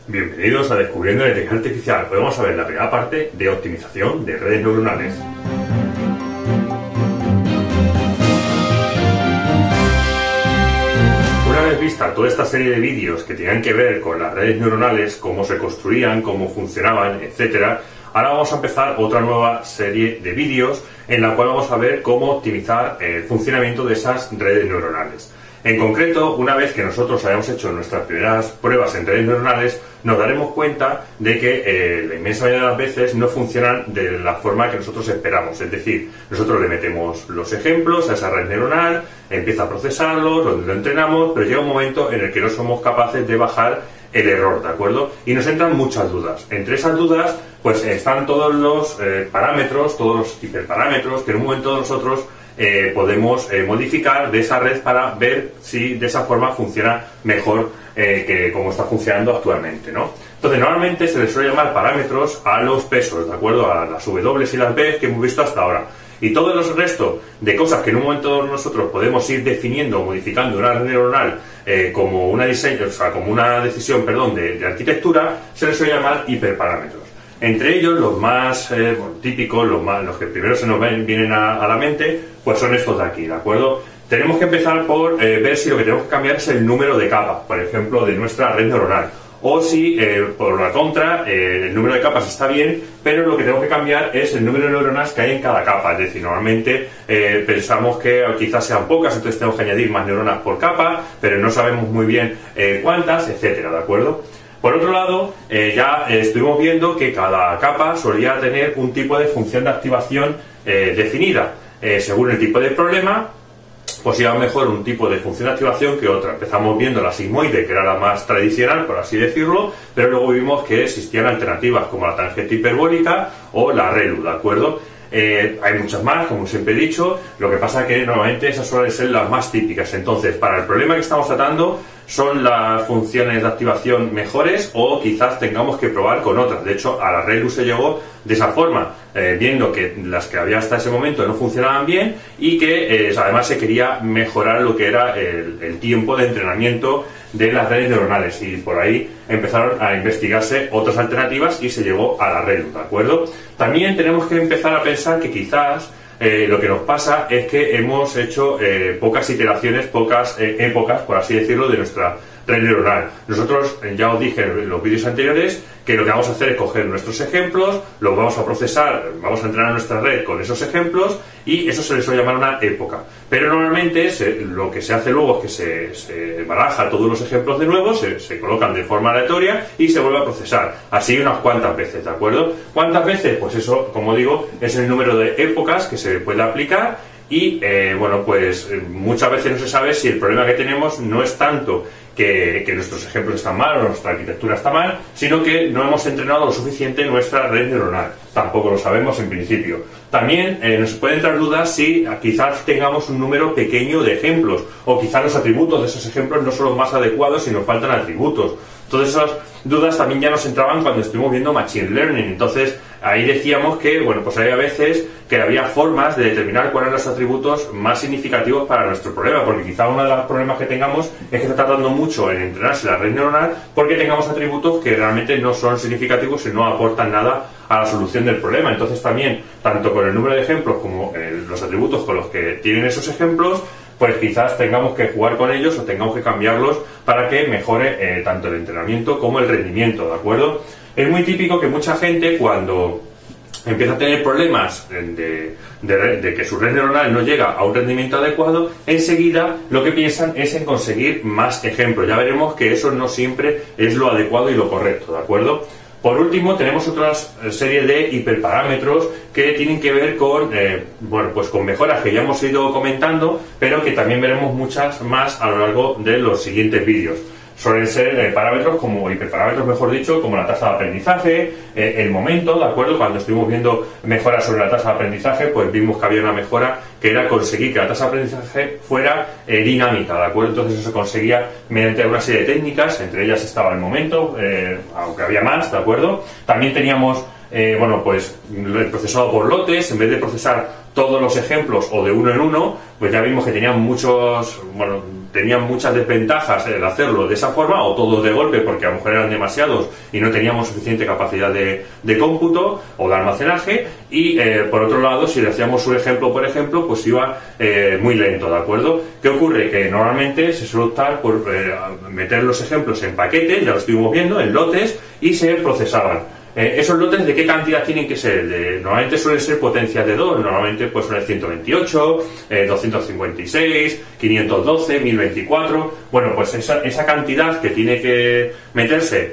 Bienvenidos a Descubriendo la Inteligencia Artificial. Hoy vamos a ver la primera parte de optimización de redes neuronales. Una vez vista toda esta serie de vídeos que tenían que ver con las redes neuronales, cómo se construían, cómo funcionaban, etc., ahora vamos a empezar otra nueva serie de vídeos en la cual vamos a ver cómo optimizar el funcionamiento de esas redes neuronales. En concreto, una vez que nosotros hayamos hecho nuestras primeras pruebas en redes neuronales, nos daremos cuenta de que la inmensa mayoría de las veces no funcionan de la forma que nosotros esperamos. Es decir, nosotros le metemos los ejemplos a esa red neuronal, empieza a procesarlos, lo entrenamos, pero llega un momento en el que no somos capaces de bajar el error, ¿de acuerdo? Y nos entran muchas dudas. Entre esas dudas, pues están todos los parámetros, todos los hiperparámetros que en un momento nosotros podemos modificar de esa red para ver si de esa forma funciona mejor que como está funcionando actualmente, ¿no? Entonces, normalmente se les suele llamar parámetros a los pesos, ¿de acuerdo? A las W y las B que hemos visto hasta ahora. Y todo el resto de cosas que en un momento nosotros podemos ir definiendo o modificando una red neuronal como una decisión de arquitectura, se les suele llamar hiperparámetros. Entre ellos, los más típicos, los que primero se nos vienen a la mente, pues son estos de aquí, ¿de acuerdo? Tenemos que empezar por ver si lo que tenemos que cambiar es el número de capas, por ejemplo, de nuestra red neuronal. O si, por la contra, el número de capas está bien, pero lo que tenemos que cambiar es el número de neuronas que hay en cada capa. Es decir, normalmente pensamos que quizás sean pocas, entonces tenemos que añadir más neuronas por capa, pero no sabemos muy bien cuántas, etcétera, ¿de acuerdo? Por otro lado, ya estuvimos viendo que cada capa solía tener un tipo de función de activación definida. Según el tipo de problema, pues iba mejor un tipo de función de activación que otra. Empezamos viendo la sigmoide, que era la más tradicional, por así decirlo, pero luego vimos que existían alternativas como la tangente hiperbólica o la ReLU, ¿de acuerdo? Hay muchas más, como siempre he dicho, lo que pasa es que normalmente esas suelen ser las más típicas. Entonces, para el problema que estamos tratando, ¿son las funciones de activación mejores o quizás tengamos que probar con otras? De hecho, a la ReLU se llegó de esa forma, viendo que las que había hasta ese momento no funcionaban bien y que además se quería mejorar lo que era el tiempo de entrenamiento de las redes neuronales, y por ahí empezaron a investigarse otras alternativas y se llegó a la ReLU, ¿de acuerdo? También tenemos que empezar a pensar que quizás lo que nos pasa es que hemos hecho pocas iteraciones, pocas épocas, por así decirlo, de nuestra red neuronal. Nosotros, ya os dije en los vídeos anteriores, que lo que vamos a hacer es coger nuestros ejemplos, los vamos a procesar, vamos a entrenar nuestra red con esos ejemplos, y eso se les suele llamar una época. Pero normalmente lo que se hace luego es que se baraja todos los ejemplos de nuevo, se colocan de forma aleatoria y se vuelve a procesar. Así unas cuantas veces, ¿de acuerdo? ¿Cuántas veces? Pues eso, como digo, es el número de épocas que se puede aplicar. Y muchas veces no se sabe si el problema que tenemos no es tanto que nuestros ejemplos están mal o nuestra arquitectura está mal, sino que no hemos entrenado lo suficiente en nuestra red neuronal. Tampoco lo sabemos en principio. También nos pueden entrar dudas si quizás tengamos un número pequeño de ejemplos, o quizás los atributos de esos ejemplos no son los más adecuados y nos faltan atributos. Todas esas dudas también ya nos entraban cuando estuvimos viendo Machine Learning. Entonces, ahí decíamos que, pues había veces que había formas de determinar cuáles eran los atributos más significativos para nuestro problema, porque quizá uno de los problemas que tengamos es que está tardando mucho en entrenarse la red neuronal porque tengamos atributos que realmente no son significativos y no aportan nada a la solución del problema. Entonces también, tanto con el número de ejemplos como los atributos con los que tienen esos ejemplos, pues quizás tengamos que jugar con ellos o tengamos que cambiarlos para que mejore tanto el entrenamiento como el rendimiento, ¿de acuerdo? Es muy típico que mucha gente, cuando empieza a tener problemas de que su red neuronal no llega a un rendimiento adecuado, enseguida lo que piensan es en conseguir más ejemplos. Ya veremos que eso no siempre es lo adecuado y lo correcto, ¿de acuerdo? Por último, tenemos otra serie de hiperparámetros que tienen que ver con, con mejoras que ya hemos ido comentando, pero que también veremos muchas más a lo largo de los siguientes vídeos. Suelen ser parámetros como hiperparámetros, mejor dicho, como la tasa de aprendizaje, el momento, ¿de acuerdo? Cuando estuvimos viendo mejoras sobre la tasa de aprendizaje, pues vimos que había una mejora que era conseguir que la tasa de aprendizaje fuera dinámica, ¿de acuerdo? Entonces eso se conseguía mediante una serie de técnicas, entre ellas estaba el momento, aunque había más, ¿de acuerdo? También teníamos el procesado por lotes. En vez de procesar todos los ejemplos o de uno en uno, pues ya vimos que tenían tenían muchas desventajas el hacerlo de esa forma, o todos de golpe porque a lo mejor eran demasiados y no teníamos suficiente capacidad de cómputo o de almacenaje, y por otro lado, si le hacíamos un ejemplo por ejemplo, pues iba muy lento, ¿de acuerdo? ¿Qué ocurre? Que normalmente se suele optar por meter los ejemplos en paquetes, ya lo estuvimos viendo, en lotes, y se procesaban. Esos lotes, ¿de qué cantidad tienen que ser? Normalmente suelen ser potencias de 2, normalmente pues son el 128, 256, 512, 1024. Bueno, pues esa cantidad que tiene que meterse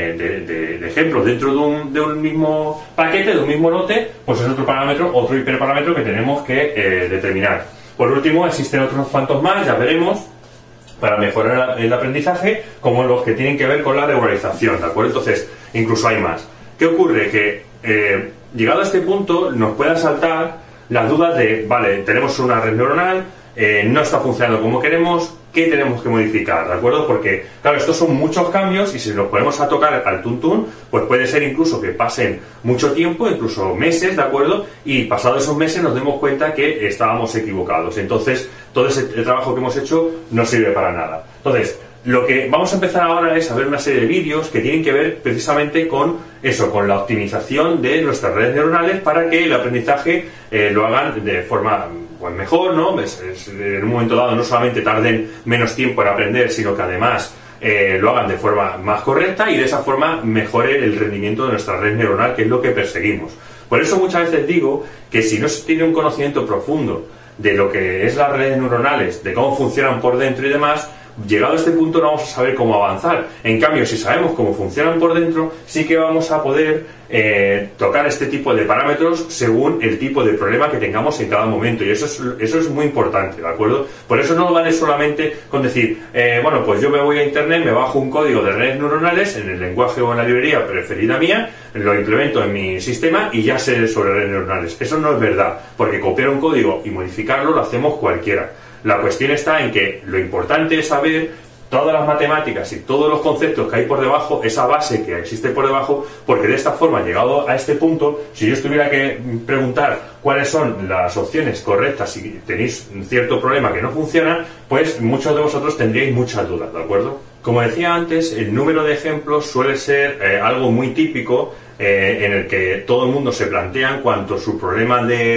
de ejemplos dentro de un mismo paquete, de un mismo lote, pues es otro parámetro, otro hiperparámetro que tenemos que determinar. Por último, existen otros cuantos más, ya veremos, para mejorar el aprendizaje, como los que tienen que ver con la regularización, ¿de acuerdo? Entonces, incluso hay más. ¿Qué ocurre? Que llegado a este punto nos pueden saltar las dudas de, vale, tenemos una red neuronal, no está funcionando como queremos, ¿qué tenemos que modificar? ¿De acuerdo? Porque, claro, estos son muchos cambios y si nos ponemos a tocar al tuntún, pues puede ser incluso que pasen mucho tiempo, incluso meses, ¿de acuerdo? Y pasados esos meses nos demos cuenta que estábamos equivocados. Entonces, todo ese trabajo que hemos hecho no sirve para nada. Entonces, lo que vamos a empezar ahora es a ver una serie de vídeos que tienen que ver precisamente con eso, con la optimización de nuestras redes neuronales para que el aprendizaje lo hagan de forma pues mejor, ¿no? En un momento dado no solamente tarden menos tiempo en aprender, sino que además lo hagan de forma más correcta y de esa forma mejore el rendimiento de nuestra red neuronal, que es lo que perseguimos. Por eso muchas veces digo que si no se tiene un conocimiento profundo de lo que es las redes neuronales, de cómo funcionan por dentro y demás, llegado a este punto no vamos a saber cómo avanzar. En cambio, si sabemos cómo funcionan por dentro, sí que vamos a poder tocar este tipo de parámetros según el tipo de problema que tengamos en cada momento, y eso es muy importante, ¿de acuerdo? Por eso no vale solamente con decir, bueno, pues yo me voy a internet, me bajo un código de redes neuronales en el lenguaje o en la librería preferida mía, lo implemento en mi sistema y ya sé sobre redes neuronales. Eso no es verdad, porque copiar un código y modificarlo lo hacemos cualquiera. La cuestión está en que lo importante es saber todas las matemáticas y todos los conceptos que hay por debajo, esa base que existe por debajo, porque de esta forma, llegado a este punto, si yo estuviera que preguntar cuáles son las opciones correctas si tenéis un cierto problema que no funciona, pues muchos de vosotros tendríais muchas dudas, ¿de acuerdo? Como decía antes, el número de ejemplos suele ser algo muy típico en el que todo el mundo se plantea en cuanto a su problema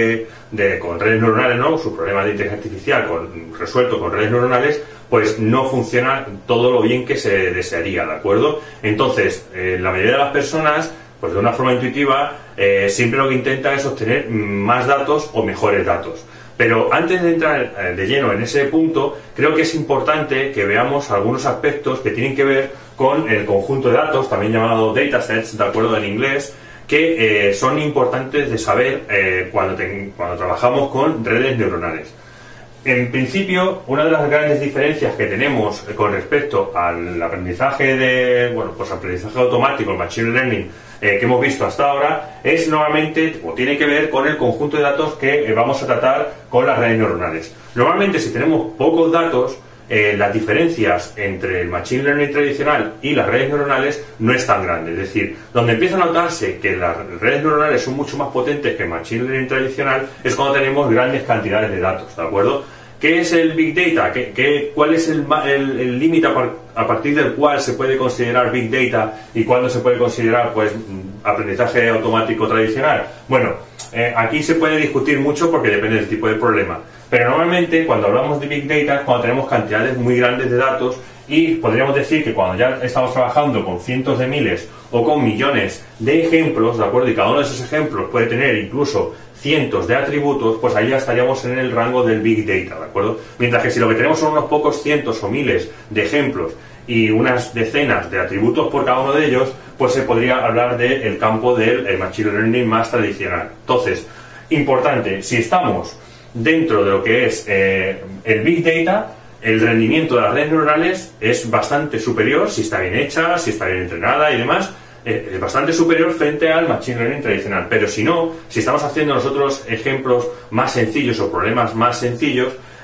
con redes neuronales, ¿no? Su problema de inteligencia artificial resuelto con redes neuronales, pues no funciona todo lo bien que se desearía, ¿de acuerdo? Entonces, la mayoría de las personas, pues de una forma intuitiva, siempre lo que intenta es obtener más datos o mejores datos. Pero antes de entrar de lleno en ese punto, creo que es importante que veamos algunos aspectos que tienen que ver con el conjunto de datos, también llamado datasets, de acuerdo en inglés, que son importantes de saber cuando trabajamos con redes neuronales. En principio, una de las grandes diferencias que tenemos con respecto al aprendizaje aprendizaje automático, el machine learning, que hemos visto hasta ahora, es normalmente, o tiene que ver con el conjunto de datos que vamos a tratar con las redes neuronales. Normalmente, si tenemos pocos datos, las diferencias entre el machine learning tradicional y las redes neuronales no es tan grande. Es decir, donde empieza a notarse que las redes neuronales son mucho más potentes que el machine learning tradicional es cuando tenemos grandes cantidades de datos, ¿de acuerdo? ¿Qué es el Big Data? ¿Cuál es el límite a partir del cual se puede considerar Big Data y cuándo se puede considerar aprendizaje automático tradicional? Bueno, aquí se puede discutir mucho porque depende del tipo de problema. Pero normalmente cuando hablamos de Big Data es cuando tenemos cantidades muy grandes de datos, y podríamos decir que cuando ya estamos trabajando con cientos de miles o con millones de ejemplos, ¿de acuerdo? Y cada uno de esos ejemplos puede tener incluso cientos de atributos, pues ahí ya estaríamos en el rango del Big Data, ¿de acuerdo? Mientras que si lo que tenemos son unos pocos cientos o miles de ejemplos y unas decenas de atributos por cada uno de ellos, pues se podría hablar del campo del Machine Learning más tradicional. Entonces, importante, si estamos dentro de lo que es el Big Data, el rendimiento de las redes neuronales es bastante superior, si está bien hecha, si está bien entrenada y demás, es bastante superior frente al Machine Learning tradicional. Pero si no, si estamos haciendo nosotros ejemplos más sencillos o problemas más sencillos,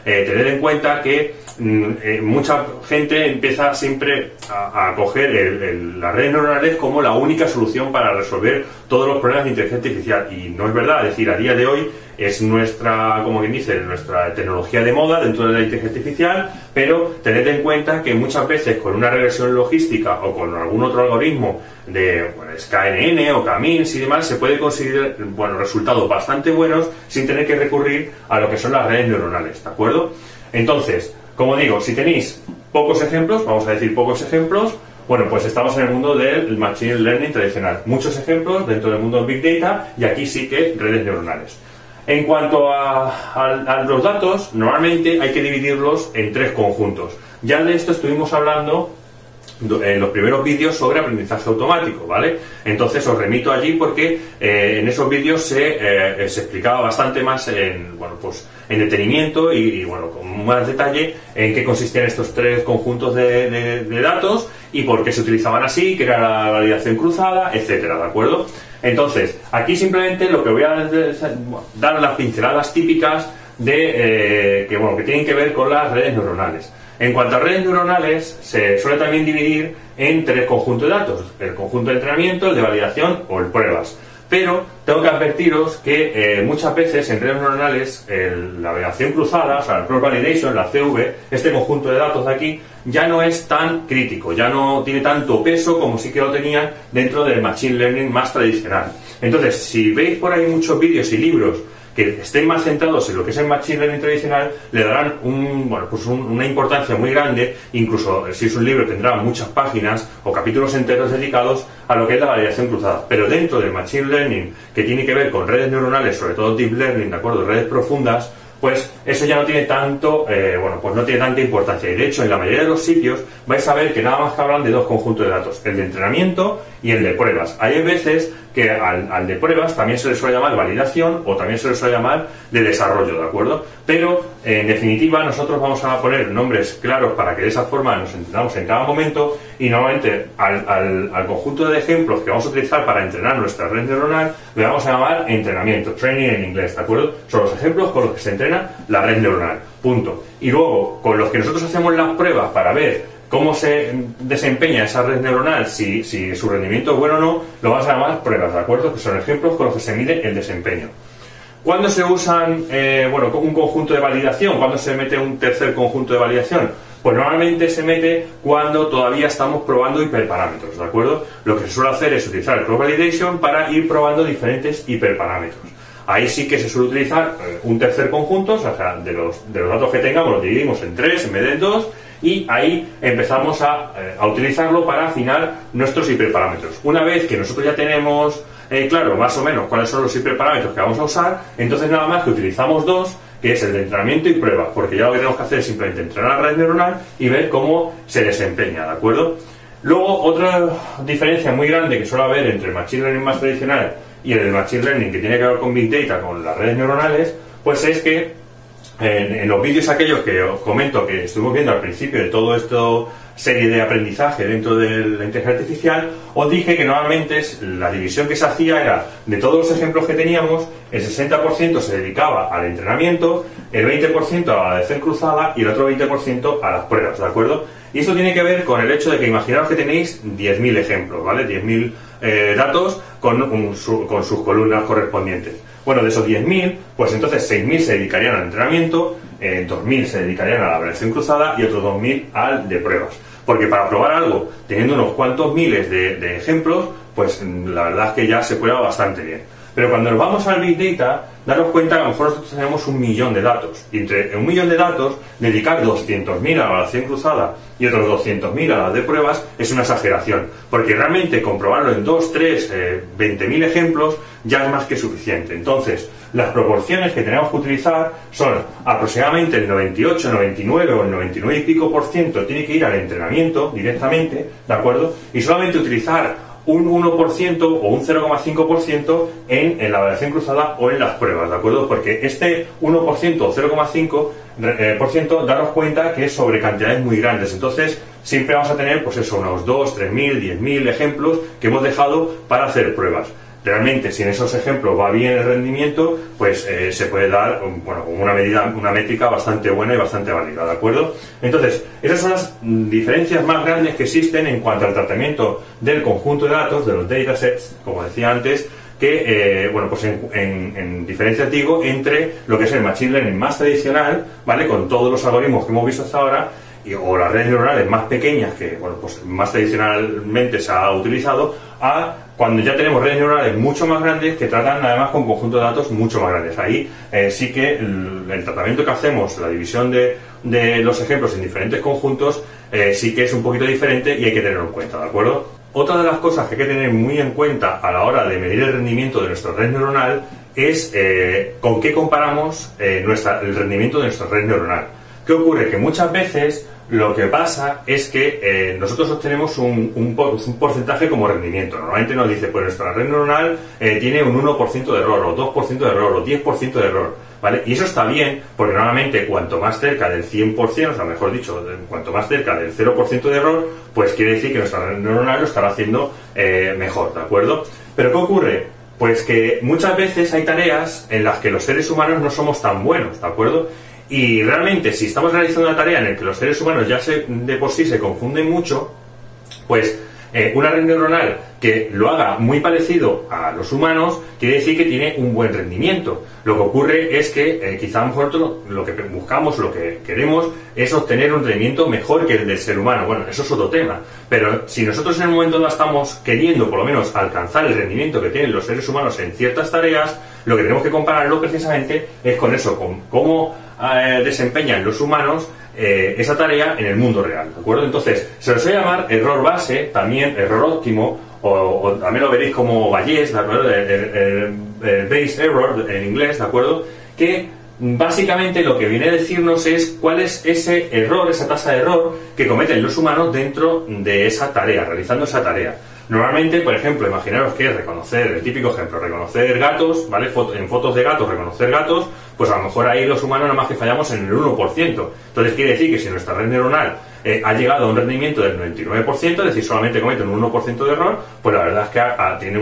tened en cuenta que mucha gente empieza siempre a coger las redes neuronales como la única solución para resolver todos los problemas de inteligencia artificial, y no es verdad. Es decir, a día de hoy es nuestra, como quien dice, nuestra tecnología de moda dentro de la inteligencia artificial, pero tened en cuenta que muchas veces con una regresión logística o con algún otro algoritmo de SKNN o K-means y demás se puede conseguir resultados bastante buenos sin tener que recurrir a lo que son las redes neuronales, ¿de acuerdo? Entonces, como digo, si tenéis pocos ejemplos, vamos a decir pocos ejemplos, bueno, pues estamos en el mundo del Machine Learning tradicional. Muchos ejemplos dentro del mundo del Big Data, y aquí sí que redes neuronales. En cuanto a los datos, normalmente hay que dividirlos en 3 conjuntos. Ya de esto estuvimos hablando en los primeros vídeos sobre aprendizaje automático, ¿vale? Entonces os remito allí porque en esos vídeos se explicaba bastante más en detenimiento y con más detalle en qué consistían estos 3 conjuntos de datos y por qué se utilizaban así, qué era la validación cruzada, etcétera, ¿de acuerdo? Entonces, aquí simplemente lo que voy a dar las pinceladas típicas que tienen que ver con las redes neuronales. En cuanto a redes neuronales, se suele también dividir en 3 conjuntos de datos: el conjunto de entrenamiento, el de validación o el pruebas. Pero tengo que advertiros que muchas veces en redes neuronales la validación cruzada, o sea, el cross-validation, la CV, este conjunto de datos de aquí, ya no es tan crítico, ya no tiene tanto peso como sí que lo tenían dentro del Machine Learning más tradicional. Entonces, si veis por ahí muchos vídeos y libros que estén más centrados en lo que es el Machine Learning tradicional, le darán una importancia muy grande. Incluso si es un libro tendrá muchas páginas o capítulos enteros dedicados a lo que es la validación cruzada. Pero dentro del Machine Learning, que tiene que ver con redes neuronales, sobre todo Deep Learning, ¿de acuerdo?, redes profundas, pues eso ya no tiene no tiene tanta importancia. Y de hecho, en la mayoría de los sitios vais a ver que nada más que hablan de 2 conjuntos de datos: el de entrenamiento y el de pruebas. Hay veces que al de pruebas también se le suele llamar validación o también se le suele llamar de desarrollo, ¿de acuerdo? Pero en definitiva nosotros vamos a poner nombres claros para que de esa forma nos entendamos en cada momento, y normalmente al conjunto de ejemplos que vamos a utilizar para entrenar nuestra red neuronal le vamos a llamar entrenamiento, training en inglés, ¿de acuerdo? Son los ejemplos con los que se entrena la red neuronal, punto. Y luego, con los que nosotros hacemos las pruebas para ver cómo se desempeña esa red neuronal, si su rendimiento es bueno o no, lo vamos a llamar pruebas, ¿de acuerdo? Que son ejemplos con los que se mide el desempeño. ¿Cuándo se usan un conjunto de validación? ¿Cuándo se mete un tercer conjunto de validación? Pues normalmente se mete cuando todavía estamos probando hiperparámetros, ¿de acuerdo? Lo que se suele hacer es utilizar el cross-validation para ir probando diferentes hiperparámetros. Ahí sí que se suele utilizar un tercer conjunto, o sea, de los datos que tengamos los dividimos en 3 en vez de en 2, y ahí empezamos a utilizarlo para afinar nuestros hiperparámetros. Una vez que nosotros ya tenemos claro más o menos cuáles son los hiperparámetros que vamos a usar, entonces nada más que utilizamos 2, que es el de entrenamiento y pruebas, porque ya lo que tenemos que hacer es simplemente entrenar la red neuronal y ver cómo se desempeña, ¿de acuerdo? Luego, otra diferencia muy grande que suele haber entre el Machine Learning más tradicional y el Machine Learning que tiene que ver con Big Data, con las redes neuronales, pues es que en los vídeos aquellos que os comento que estuvimos viendo al principio de todo esto, serie de aprendizaje dentro de la inteligencia artificial, os dije que normalmente la división que se hacía era, de todos los ejemplos que teníamos, el 60% se dedicaba al entrenamiento, el 20% a la validación cruzada y el otro 20% a las pruebas, ¿de acuerdo? Y esto tiene que ver con el hecho de que imaginaos que tenéis 10.000 ejemplos, ¿vale? 10.000 datos con sus columnas correspondientes. Bueno, de esos 10.000, pues entonces 6.000 se dedicarían al entrenamiento, 2.000 se dedicarían a la validación cruzada y otros 2.000 al de pruebas. Porque para probar algo, teniendo unos cuantos miles de ejemplos, pues la verdad es que ya se prueba bastante bien. Pero cuando nos vamos al Big Data, daros cuenta que a lo mejor nosotros tenemos 1.000.000 de datos. Y entre 1.000.000 de datos, dedicar 200.000 a la validación cruzada y otros 200.000 a las de pruebas es una exageración. Porque realmente comprobarlo en 2, 3, 20.000 ejemplos ya es más que suficiente. Entonces, las proporciones que tenemos que utilizar son aproximadamente el 98, 99 o el 99 y pico % tiene que ir al entrenamiento directamente, ¿de acuerdo? Y solamente utilizar un 1% o un 0,5% en la validación cruzada o en las pruebas, ¿de acuerdo? Porque este 1% o 0,5%, daros cuenta que es sobre cantidades muy grandes. Entonces, siempre vamos a tener, pues eso, unos 2, 3.000, 10.000 ejemplos que hemos dejado para hacer pruebas. realmente si en esos ejemplos va bien el rendimiento, pues se puede dar, bueno, una medida, una métrica bastante buena y bastante válida, ¿de acuerdo? Entonces, esas son las diferencias más grandes que existen en cuanto al tratamiento del conjunto de datos, de los datasets, como decía antes, que, bueno, pues en diferencias digo, entre lo que es el Machine Learning más tradicional, ¿vale? Con todos los algoritmos que hemos visto hasta ahora, o las redes neuronales más pequeñas que, bueno, pues más tradicionalmente se ha utilizado, a cuando ya tenemos redes neuronales mucho más grandes que tratan además con conjuntos de datos mucho más grandes. Ahí sí que el tratamiento que hacemos, la división de los ejemplos en diferentes conjuntos, sí que es un poquito diferente y hay que tenerlo en cuenta, ¿de acuerdo? Otra de las cosas que hay que tener muy en cuenta a la hora de medir el rendimiento de nuestra red neuronal es con qué comparamos el rendimiento de nuestra red neuronal. ¿Qué ocurre? Que muchas veces lo que pasa es que nosotros obtenemos un porcentaje como rendimiento. Normalmente nos dice, pues nuestra red neuronal tiene un 1% de error, o 2% de error, o 10% de error, ¿vale? Y eso está bien, porque normalmente cuanto más cerca del 100%, o sea, mejor dicho, cuanto más cerca del 0% de error, pues quiere decir que nuestra red neuronal lo estará haciendo mejor, ¿de acuerdo? Pero ¿qué ocurre? Pues que muchas veces hay tareas en las que los seres humanos no somos tan buenos, ¿de acuerdo? Y realmente, si estamos realizando una tarea en la que los seres humanos ya de por sí se confunden mucho, pues una red neuronal que lo haga muy parecido a los humanos quiere decir que tiene un buen rendimiento. Lo que ocurre es que quizá nosotros lo que buscamos, lo que queremos es obtener un rendimiento mejor que el del ser humano. Bueno, eso es otro tema, pero si nosotros en el momento no estamos queriendo por lo menos alcanzar el rendimiento que tienen los seres humanos en ciertas tareas, lo que tenemos que compararlo precisamente es con eso, con cómo desempeñan los humanos esa tarea en el mundo real, ¿de acuerdo? Entonces, se lo suele llamar error base, también error óptimo, o también lo veréis como Bayes, ¿de acuerdo? El base error en inglés, ¿de acuerdo? Que básicamente lo que viene a decirnos es cuál es ese error, esa tasa de error que cometen los humanos dentro de esa tarea, realizando esa tarea. Normalmente, por ejemplo, imaginaros que reconocer, el típico ejemplo, reconocer gatos, ¿vale? En fotos de gatos, reconocer gatos, pues a lo mejor ahí los humanos nada más que fallamos en el 1%. Entonces quiere decir que si nuestra red neuronal ha llegado a un rendimiento del 99%, es decir, solamente comete un 1% de error, pues la verdad es que tiene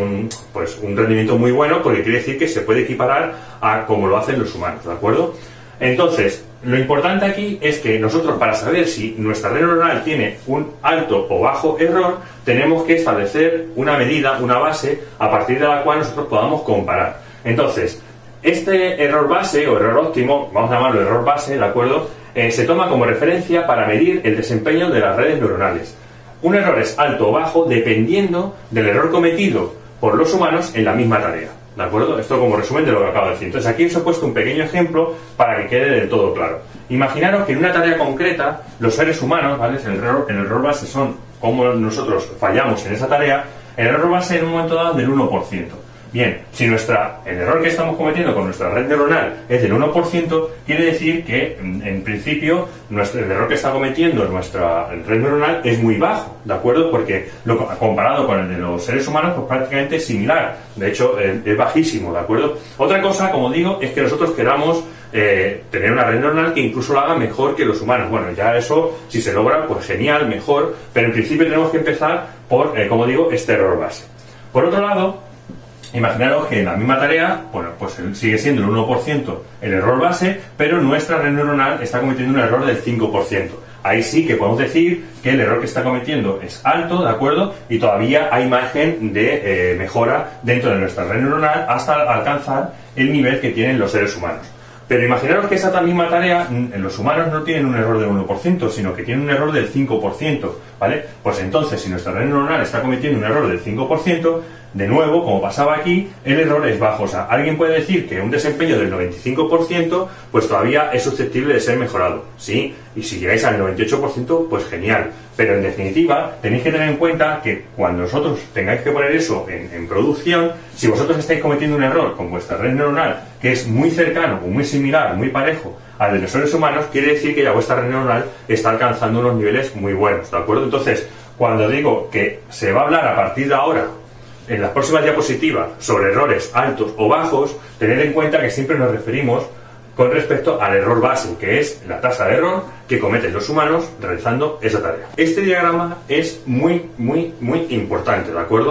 un rendimiento muy bueno, porque quiere decir que se puede equiparar a como lo hacen los humanos, ¿de acuerdo? Entonces, lo importante aquí es que nosotros, para saber si nuestra red neuronal tiene un alto o bajo error, tenemos que establecer una medida, una base, a partir de la cual nosotros podamos comparar. Entonces, este error base o error óptimo, vamos a llamarlo error base, ¿de acuerdo? Se toma como referencia para medir el desempeño de las redes neuronales. Un error es alto o bajo dependiendo del error cometido por los humanos en la misma tarea. ¿De acuerdo? Esto como resumen de lo que acabo de decir. Entonces aquí os he puesto un pequeño ejemplo para que quede del todo claro. Imaginaros que en una tarea concreta, los seres humanos, ¿vale? El error base son cómo nosotros fallamos en esa tarea, el error base en un momento dado del 1%. Bien, si el error que estamos cometiendo con nuestra red neuronal es del 1%, quiere decir que, en principio, el error que está cometiendo nuestra red neuronal es muy bajo, ¿de acuerdo? Porque comparado con el de los seres humanos, pues prácticamente es similar. De hecho, es bajísimo, ¿de acuerdo? Otra cosa, como digo, es que nosotros queramos tener una red neuronal que incluso lo haga mejor que los humanos. Bueno, ya eso, si se logra, pues genial, mejor, pero en principio tenemos que empezar por, como digo, este error base. Por otro lado, imaginaros que en la misma tarea, bueno, pues sigue siendo el 1% el error base, pero nuestra red neuronal está cometiendo un error del 5%. Ahí sí que podemos decir que el error que está cometiendo es alto, ¿de acuerdo? Y todavía hay margen de mejora dentro de nuestra red neuronal hasta alcanzar el nivel que tienen los seres humanos. Pero imaginaros que esa misma tarea, los humanos no tienen un error del 1%, sino que tienen un error del 5%, ¿vale? Pues entonces, si nuestra red neuronal está cometiendo un error del 5%, de nuevo, como pasaba aquí, el error es bajo. O sea, alguien puede decir que un desempeño del 95%, pues todavía es susceptible de ser mejorado, ¿sí? Y si llegáis al 98%, pues genial. Pero en definitiva, tenéis que tener en cuenta que cuando vosotros tengáis que poner eso en producción, si vosotros estáis cometiendo un error con vuestra red neuronal, que es muy cercano o muy similar, muy parejo al de los seres humanos, quiere decir que ya vuestra red neuronal está alcanzando unos niveles muy buenos, ¿de acuerdo? Entonces, cuando digo que se va a hablar a partir de ahora, en las próximas diapositivas, sobre errores altos o bajos, tened en cuenta que siempre nos referimos con respecto al error base, que es la tasa de error que cometen los humanos realizando esa tarea. Este diagrama es muy importante, ¿de acuerdo?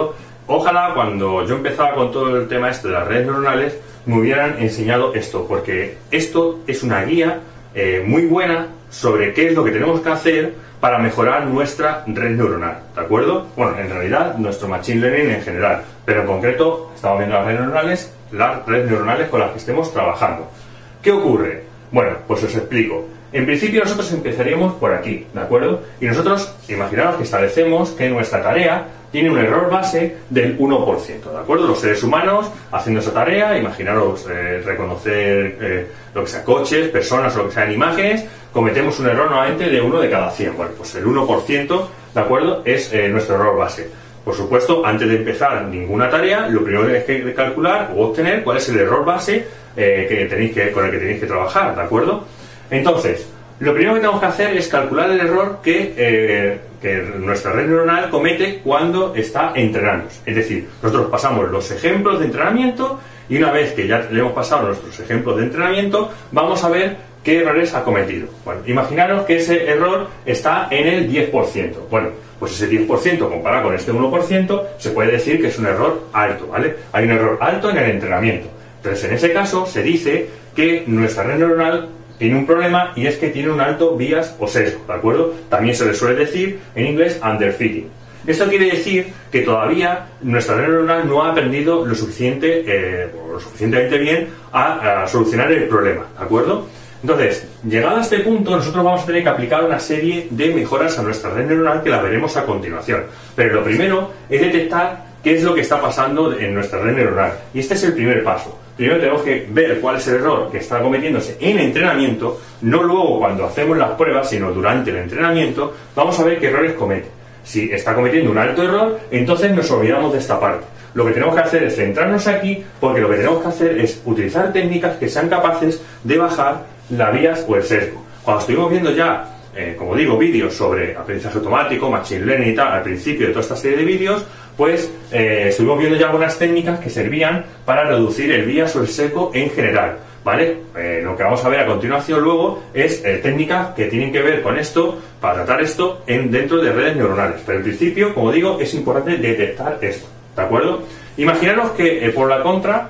Ojalá cuando yo empezaba con todo el tema este de las redes neuronales me hubieran enseñado esto, porque esto es una guía muy buena sobre qué es lo que tenemos que hacer para mejorar nuestra red neuronal, ¿de acuerdo? Bueno, en realidad nuestro machine learning en general, pero en concreto estamos viendo las redes neuronales con las que estemos trabajando. ¿Qué ocurre? Bueno, pues os explico. En principio nosotros empezaríamos por aquí, ¿de acuerdo? Y nosotros, imaginaos que establecemos que nuestra tarea tiene un error base del 1%, ¿de acuerdo? Los seres humanos haciendo esa tarea, imaginaros reconocer lo que sea coches, personas o lo que sean imágenes, cometemos un error nuevamente de 1 de cada 100. Bueno, pues el 1%, ¿de acuerdo? Es nuestro error base. Por supuesto, antes de empezar ninguna tarea, lo primero que tenéis que calcular o obtener cuál es el error base con el que tenéis que trabajar, ¿de acuerdo? Entonces, lo primero que tenemos que hacer es calcular el error que nuestra red neuronal comete cuando está entrenando. Es decir, nosotros pasamos los ejemplos de entrenamiento y una vez que ya le hemos pasado nuestros ejemplos de entrenamiento, vamos a ver qué errores ha cometido. Bueno, imaginaros que ese error está en el 10%. Bueno, pues ese 10% comparado con este 1% se puede decir que es un error alto, ¿vale? Hay un error alto en el entrenamiento. Entonces, en ese caso, se dice que nuestra red neuronal tiene un problema y es que tiene un alto bias o sesgo, ¿de acuerdo? También se le suele decir en inglés underfitting. Esto quiere decir que todavía nuestra red neuronal no ha aprendido lo suficientemente bien a solucionar el problema, ¿de acuerdo? Entonces, llegado a este punto, nosotros vamos a tener que aplicar una serie de mejoras a nuestra red neuronal que la veremos a continuación. Pero lo primero es detectar qué es lo que está pasando en nuestra red neuronal. Y este es el primer paso. Primero tenemos que ver cuál es el error que está cometiéndose en entrenamiento, no luego cuando hacemos las pruebas, sino durante el entrenamiento, vamos a ver qué errores comete. Si está cometiendo un alto error, entonces nos olvidamos de esta parte. Lo que tenemos que hacer es centrarnos aquí, porque lo que tenemos que hacer es utilizar técnicas que sean capaces de bajar la bias o el sesgo. Cuando estuvimos viendo ya, como digo, vídeos sobre aprendizaje automático, machine learning y tal, al principio de toda esta serie de vídeos, pues estuvimos viendo ya algunas técnicas que servían para reducir el bias o el sesgo en general, ¿vale? Lo que vamos a ver a continuación luego es técnicas que tienen que ver con esto, para tratar esto dentro de redes neuronales. Pero en principio, como digo, es importante detectar esto, ¿de acuerdo? Imaginaros que por la contra,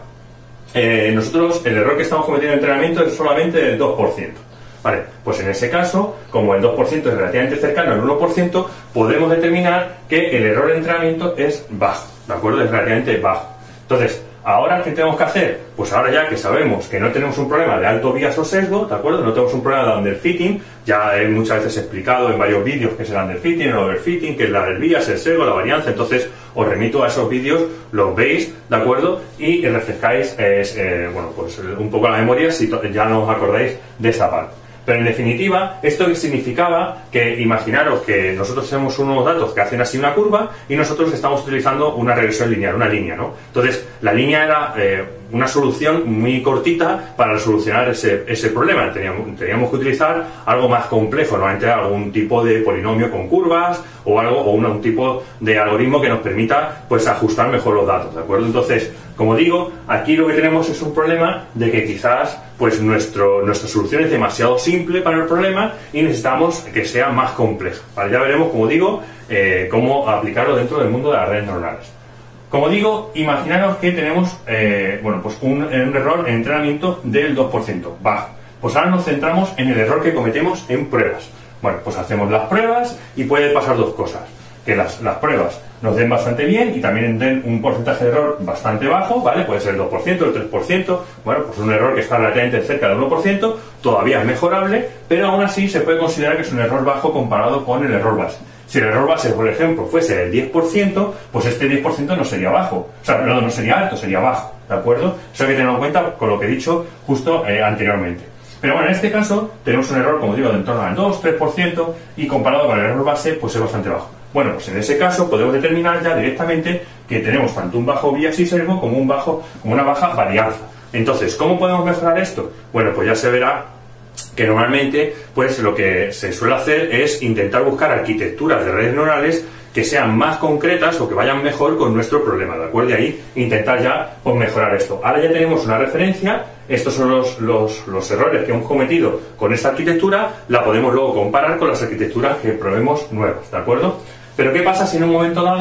nosotros el error que estamos cometiendo en entrenamiento es solamente del 2%. Vale, pues en ese caso, como el 2% es relativamente cercano al 1%, podemos determinar que el error de entrenamiento es bajo, ¿de acuerdo? Es relativamente bajo. Entonces, ¿ahora qué tenemos que hacer? Pues ahora ya que sabemos que no tenemos un problema de alto bias o sesgo, ¿de acuerdo? No tenemos un problema de underfitting, ya he muchas veces explicado en varios vídeos qué es el underfitting, el overfitting, qué es el bias, el sesgo, la varianza, entonces os remito a esos vídeos, los veis, ¿de acuerdo? Y refrescáis, bueno, pues un poco la memoria si ya no os acordáis de esta parte. Pero en definitiva, esto significaba que imaginaros que nosotros tenemos unos datos que hacen así una curva y nosotros estamos utilizando una regresión lineal, una línea, ¿no? Entonces, la línea era una solución muy cortita para solucionar ese problema. Teníamos que utilizar algo más complejo, normalmente algún tipo de polinomio con curvas o un tipo de algoritmo que nos permita pues ajustar mejor los datos, ¿de acuerdo? Entonces, como digo, aquí lo que tenemos es un problema de que quizás pues nuestra solución es demasiado simple para el problema y necesitamos que sea más compleja. ¿Vale? Ya veremos, como digo, cómo aplicarlo dentro del mundo de las redes neuronales. Como digo, imaginaros que tenemos bueno, pues un error en entrenamiento del 2%, bajo. Pues ahora nos centramos en el error que cometemos en pruebas. Bueno, pues hacemos las pruebas y puede pasar dos cosas. Que las pruebas nos den bastante bien y también den un porcentaje de error bastante bajo, ¿vale? Puede ser el 2%, el 3%, bueno, pues un error que está relativamente cerca del 1%, todavía es mejorable, pero aún así se puede considerar que es un error bajo comparado con el error base. Si el error base, por ejemplo, fuese el 10%, pues este 10% no sería bajo, o sea, no sería alto, sería bajo, ¿de acuerdo? Eso hay que tenerlo en cuenta con lo que he dicho justo anteriormente. Pero bueno, en este caso tenemos un error, como digo, de en torno al 2-3% y comparado con el error base, pues es bastante bajo. Bueno, pues en ese caso podemos determinar ya directamente que tenemos tanto un bajo bias y sesgo como una baja varianza. Entonces, ¿cómo podemos mejorar esto? Bueno, pues ya se verá que normalmente pues lo que se suele hacer es intentar buscar arquitecturas de redes neuronales que sean más concretas o que vayan mejor con nuestro problema, ¿de acuerdo? Y ahí intentar ya pues, mejorar esto. Ahora ya tenemos una referencia, estos son los errores que hemos cometido con esta arquitectura, la podemos luego comparar con las arquitecturas que probemos nuevas, ¿de acuerdo? Pero ¿qué pasa si en un momento dado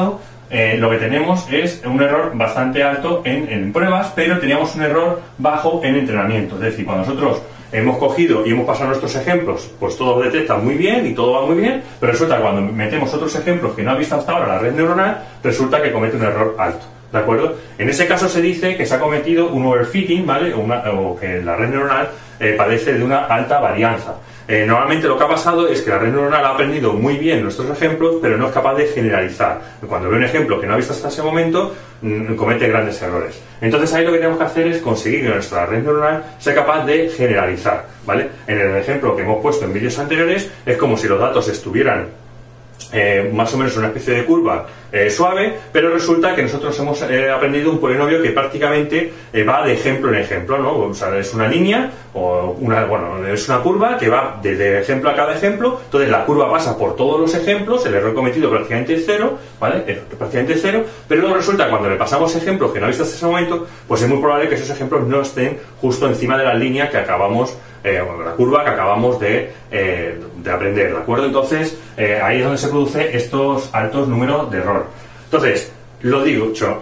lo que tenemos es un error bastante alto en pruebas, pero teníamos un error bajo en entrenamiento. Es decir, cuando nosotros hemos cogido y hemos pasado nuestros ejemplos, pues todo detecta muy bien y todo va muy bien, pero resulta que cuando metemos otros ejemplos que no ha visto hasta ahora la red neuronal, resulta que comete un error alto. ¿De acuerdo? En ese caso se dice que se ha cometido un overfitting, ¿vale? O que la red neuronal padece de una alta varianza. Normalmente lo que ha pasado es que la red neuronal ha aprendido muy bien nuestros ejemplos, pero no es capaz de generalizar. Cuando ve un ejemplo que no ha visto hasta ese momento, comete grandes errores. Entonces ahí lo que tenemos que hacer es conseguir que nuestra red neuronal sea capaz de generalizar, ¿vale? En el ejemplo que hemos puesto en vídeos anteriores, es como si los datos estuvieran más o menos una especie de curva suave, pero resulta que nosotros hemos aprendido un polinomio que prácticamente va de ejemplo en ejemplo, ¿no? O sea, es una línea o es una curva que va desde ejemplo a cada ejemplo. Entonces la curva pasa por todos los ejemplos, el error cometido prácticamente cero, ¿vale? Prácticamente cero, pero luego resulta que cuando le pasamos ejemplos que no ha visto hasta ese momento, pues es muy probable que esos ejemplos no estén justo encima de la línea que acabamos la curva que acabamos de aprender, ¿de acuerdo? Entonces, ahí es donde se produce estos altos números de error. Entonces, lo dicho,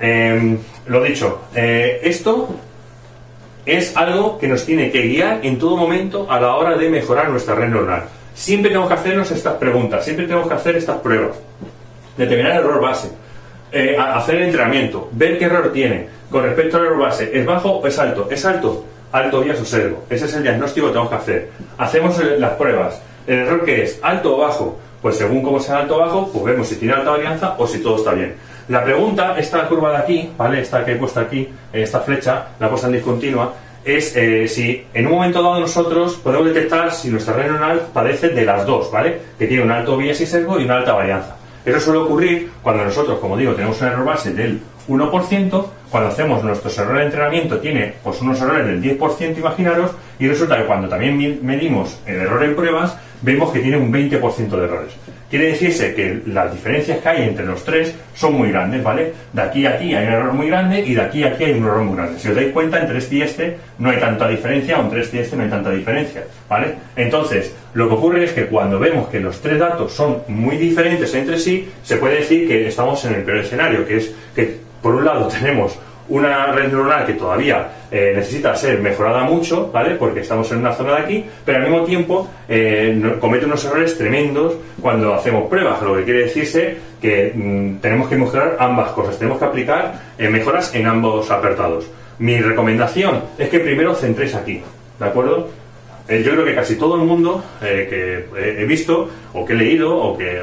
esto es algo que nos tiene que guiar en todo momento a la hora de mejorar nuestra red neuronal. Siempre tenemos que hacernos estas preguntas, siempre tenemos que hacer estas pruebas, determinar el error base, hacer el entrenamiento, ver qué error tiene con respecto al error base. ¿Es bajo o es alto? ¿Es alto? Alto vías o sesgo. Ese es el diagnóstico que tenemos que hacer. Hacemos las pruebas. ¿El error qué es? ¿Alto o bajo? Pues según cómo sea alto o bajo, pues vemos si tiene alta varianza o si todo está bien. La pregunta, esta curva de aquí, ¿vale? Esta que he puesto aquí, esta flecha, la he puesto en discontinua, es si en un momento dado nosotros podemos detectar si nuestra red neuronal padece de las dos, ¿vale? Que tiene un alto bias y sesgo y una alta varianza. Eso suele ocurrir cuando nosotros, como digo, tenemos un error base del 1%, cuando hacemos nuestros errores de entrenamiento tiene pues unos errores del 10%, imaginaros, y resulta que cuando también medimos el error en pruebas, vemos que tiene un 20% de errores. Quiere decirse que las diferencias que hay entre los tres son muy grandes, ¿vale? De aquí a aquí hay un error muy grande y de aquí a aquí hay un error muy grande. Si os dais cuenta, entre este y este no hay tanta diferencia, o entre este y este no hay tanta diferencia, ¿vale? Entonces, lo que ocurre es que cuando vemos que los tres datos son muy diferentes entre sí, se puede decir que estamos en el peor escenario, que es que, por un lado, tenemos una red neuronal que todavía necesita ser mejorada mucho, ¿vale? Porque estamos en una zona de aquí, pero al mismo tiempo comete unos errores tremendos cuando hacemos pruebas, lo que quiere decirse que tenemos que mejorar ambas cosas, tenemos que aplicar mejoras en ambos apartados. Mi recomendación es que primero centréis aquí, ¿de acuerdo? Yo creo que casi todo el mundo que he visto, o que he leído, o que